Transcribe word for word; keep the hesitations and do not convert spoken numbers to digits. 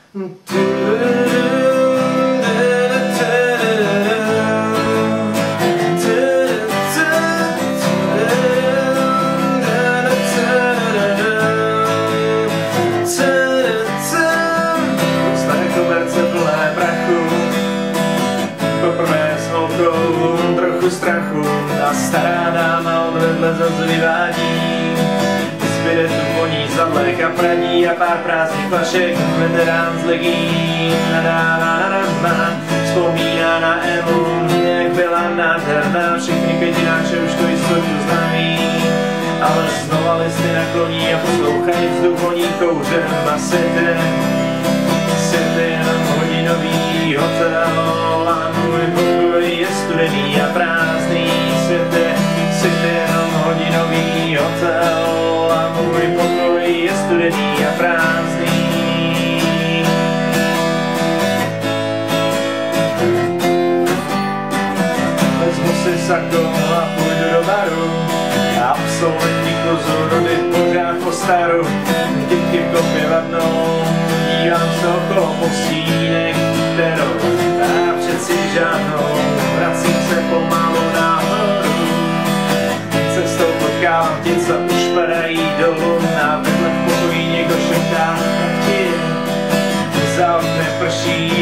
Trochu strachu a stará dáma odvedle zas vyvádí. Zbyde tu voní zadlek a praní a pár prázdných flašek, veterán z legí. Vzpomíná na Emu, jak byla nádherná, všechny pětináče už to jistotu známí. Ale znova listy nakloní a poslouchají vzduch voní kouřem a světy. Světy jenom hodinový hotel a můj pokoj je studený a prázdný. Světy, světy jenom hodinový hotel a můj pokoj je studený a prázdný. Vezmu si sako a půjdu do baru, absolventi kozorody pořád po staru. Dětky v kopě vadnou, dívám se okolo postínek, kterou a přeci žádnou. Vracím se pomalu nahoru, cestou potkávám tě, co už padají dolů. A vedle v pokoji někdo šeptá, ti za oknem prší